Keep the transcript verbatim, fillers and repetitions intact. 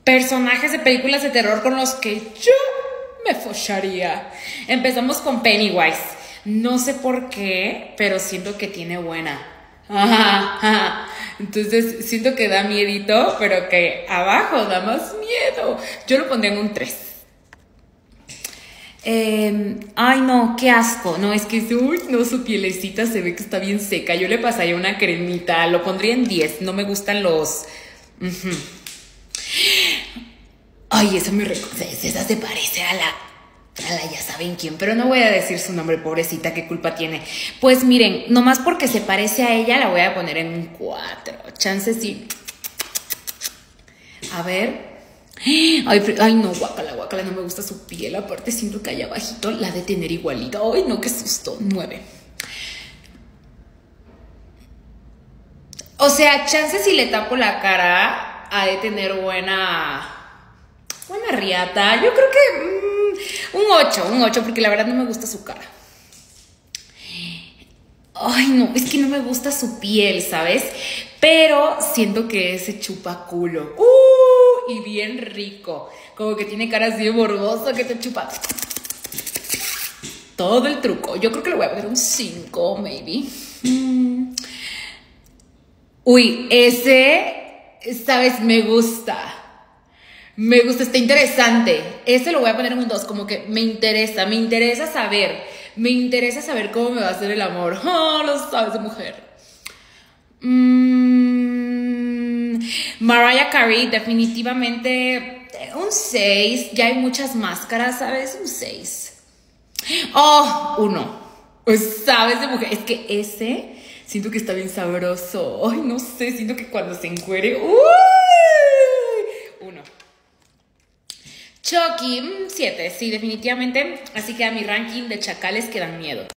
Personajes de películas de terror con los que yo me follaría. Empezamos con Pennywise. No sé por qué, pero siento que tiene buena. Ajá, ajá. Entonces siento que da miedito, pero que abajo da más miedo. Yo lo pondría en un tres. Eh, ay no, qué asco. No, es que uy, no, su pielecita se ve que está bien seca. Yo le pasaría una cremita. Lo pondría en diez. No me gustan los... Uh-huh. Ay, esa me recuerda. Esa se parece a la... A la ya saben quién, pero no voy a decir su nombre, pobrecita, qué culpa tiene. Pues miren, nomás porque se parece a ella, la voy a poner en un cuatro. Chances sí. A ver. Ay, ay, no, guácala, guácala, no me gusta su piel. Aparte siento que allá abajito la de tener igualita. Ay, no, qué susto. nueve. O sea, chances si le tapo la cara, ha de tener buena... Buena riata. Yo creo que... Mmm, un ocho, un ocho, porque la verdad no me gusta su cara. Ay, no, es que no me gusta su piel, ¿sabes? Pero siento que ese chupa culo. Uh, y bien rico. Como que tiene cara así de morbosa que te chupa. Todo el truco. Yo creo que le voy a poner un cinco, maybe. Mm. Uy, ese, ¿sabes? Me gusta. Me gusta, está interesante. Este lo voy a poner en un dos, como que me interesa, me interesa saber, me interesa saber cómo me va a hacer el amor. Oh, lo sabes de mujer. Mm, Mariah Carey, definitivamente un seis. Ya hay muchas máscaras, ¿sabes? Un seis. Oh, uno. ¿Sabes de mujer? Es que ese siento que está bien sabroso. Ay, no sé, siento que cuando se encuere. ¡Uy! Uno. Chucky, siete, sí, definitivamente. Así queda mi ranking de chacales que dan miedo.